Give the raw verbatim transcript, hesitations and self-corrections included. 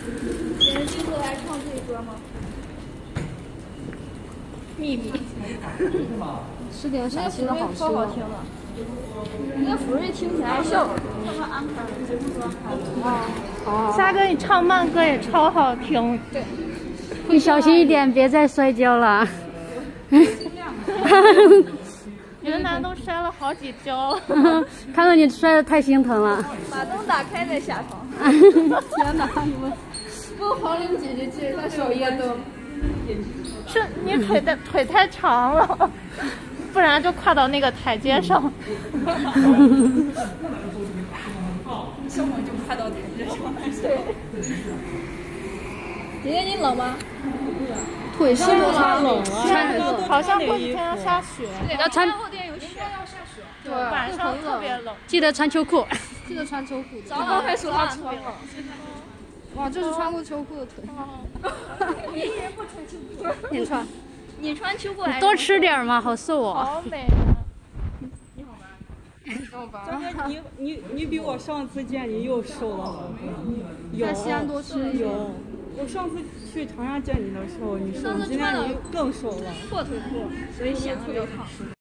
你们今后还唱这歌吗？秘密。 吃点陕西的好吃的。 超好听的。那个福瑞听起来像。 哦。 虾哥，你唱慢歌也超好听。 对。 你小心一点，别再摔跤了。 云南都摔了好几跤了。 看到你摔得太心疼了。 把灯打开再下床。 天哪！你们问黄玲姐姐借她小夜灯。 是你腿的腿太长了，不然就跨到那个台阶上。 小猛就跨到台阶上。对。姐姐你冷吗？ 腿上都冷了， 穿着好像过几天要下雪。 对， 要穿后天有雪，要下雪。 对，晚上特别冷。 记得穿秋裤，记得穿秋裤。 早上还说她穿了。 哇，这是穿过秋裤的腿。 你一人不穿秋裤。 你穿， 你穿秋裤还多吃点嘛，好瘦哦。 好美啊！ 你好吧。 张哥，你你你比我上次见你又瘦了好多。有。 在西安多吃了有。我上次去长沙见你的时候，你瘦，今天你更瘦了。 破腿裤，所以显得比较胖。